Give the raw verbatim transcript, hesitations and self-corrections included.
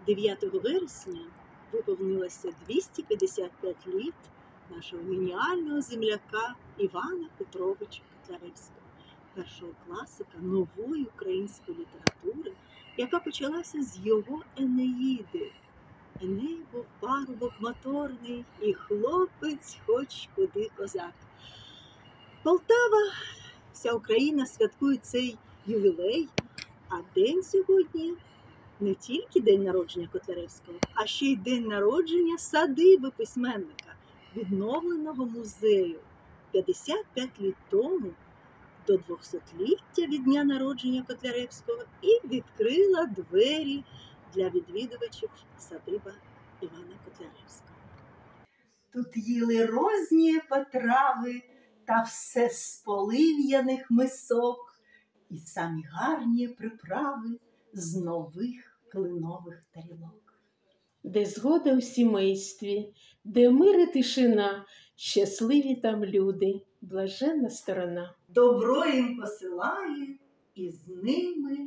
дев'ятого вересня виповнилося двісті п'ятдесят п'ять літ нашого геніального земляка Івана Петровича Котляревського, першого класика нової української літератури, яка почалася з його Енеїди. Еней був парубок моторний і хлопець хоч куди козак. Полтава, вся Україна святкує цей ювілей, а день сьогодні не тільки день народження Котляревського, а ще й день народження садиби письменника, відновленого музею. п'ятдесят п'ять літ тому до двохсотліття від дня народження Котляревського і відкрила двері для відвідувачів садиба Івана Котляревського. Тут їли розні потрави та все з полив'яних мисок, і самі гарні приправи з нових клинових тарілок. Де згода у сімействі, де мир і тишина, щасливі там люди, блаженна сторона. Добро їм посилає, і з ними